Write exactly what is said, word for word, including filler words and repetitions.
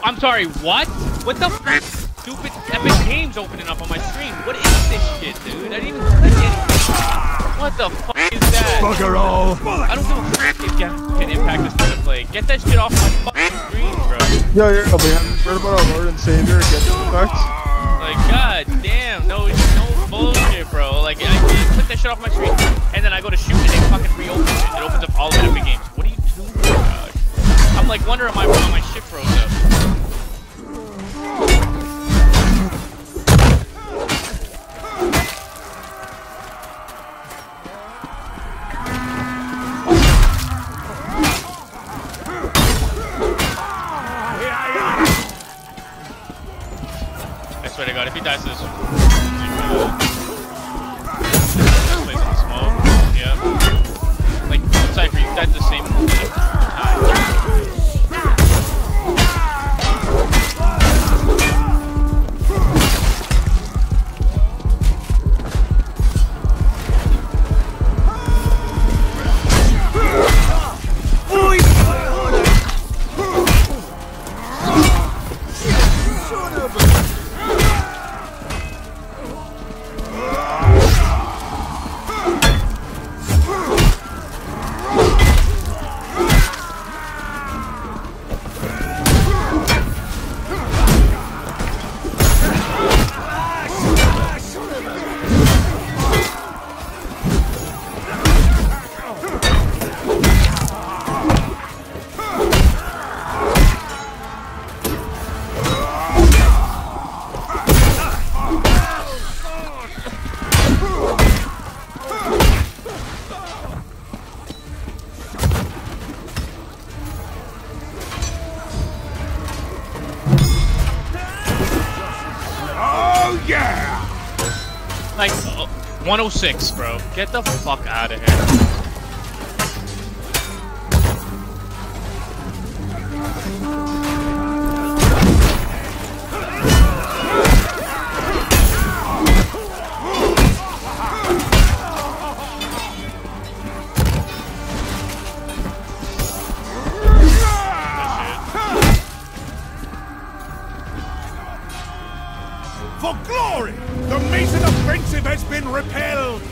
I'm sorry, what? What the f stupid epic games opening up on my screen? What is this shit, dude? I didn't even click anything. What the fuck is that? Bugger all! I don't give a fuck if can impact this to play. Get that shit off my fucking screen, bro. Yo, yo, we haven't heard about our Lord and Savior get the effects. Like, god damn, no, no bullshit, bro. Like, I, I click that shit off my screen, and then I go to shoot, and it fucking reopens it. It opens up all the epic games. What are you doing, god? I'm like wondering why my, my shit froze up. I swear to God, if he dies to this, like, uh, this place in the smoke, yeah. Like, Cypher, you died to the same time. Like, uh, one oh six, bro. Get the fuck out of here. For glory! The mason offensive has been repelled!